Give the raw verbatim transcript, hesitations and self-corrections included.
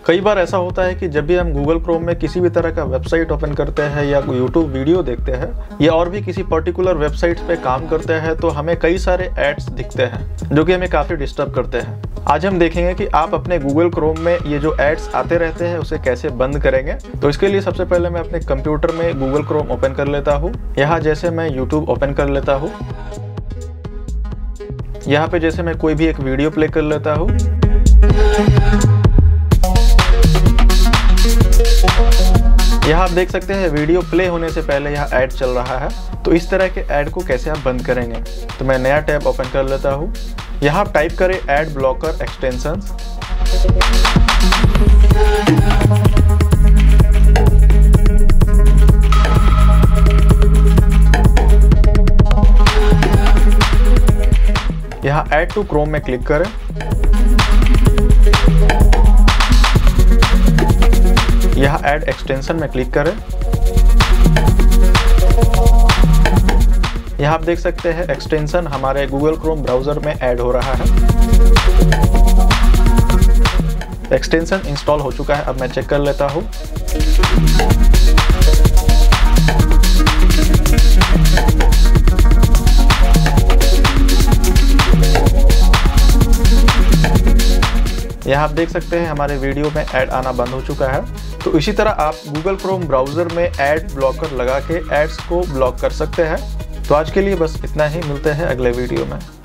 कई बार ऐसा होता है कि जब भी हम गूगल क्रोम में किसी भी तरह का वेबसाइट ओपन करते हैं या कोई यूट्यूब वीडियो देखते हैं या और भी किसी पर्टिकुलर वेबसाइट पे काम करते हैं तो हमें कई सारे एड्स दिखते हैं जो कि हमें काफ़ी डिस्टर्ब करते हैं। आज हम देखेंगे कि आप अपने गूगल क्रोम में ये जो एड्स आते रहते हैं उसे कैसे बंद करेंगे। तो इसके लिए सबसे पहले मैं अपने कंप्यूटर में गूगल क्रोम ओपन कर लेता हूँ। यहाँ जैसे मैं यूट्यूब ओपन कर लेता हूँ, यहाँ पे जैसे मैं कोई भी एक वीडियो प्ले कर लेता हूँ। यहाँ आप देख सकते हैं वीडियो प्ले होने से पहले यहाँ ऐड चल रहा है। तो इस तरह के ऐड को कैसे आप बंद करेंगे, तो मैं नया टैब ओपन कर लेता हूँ। यहाँ आप टाइप करें ऐड ब्लॉकर एक्सटेंशंस। यहाँ ऐड टू क्रोम में क्लिक करें। यहाँ ऐड एक्सटेंशन में क्लिक करें। यहाँ आप देख सकते हैं एक्सटेंशन हमारे गूगल क्रोम ब्राउजर में ऐड हो रहा है। एक्सटेंशन इंस्टॉल हो चुका है। अब मैं चेक कर लेता हूँ। यहाँ आप देख सकते हैं हमारे वीडियो में ऐड आना बंद हो चुका है। तो इसी तरह आप गूगल क्रोम ब्राउज़र में ऐड ब्लॉकर लगा के एड्स को ब्लॉक कर सकते हैं। तो आज के लिए बस इतना ही, मिलते हैं अगले वीडियो में।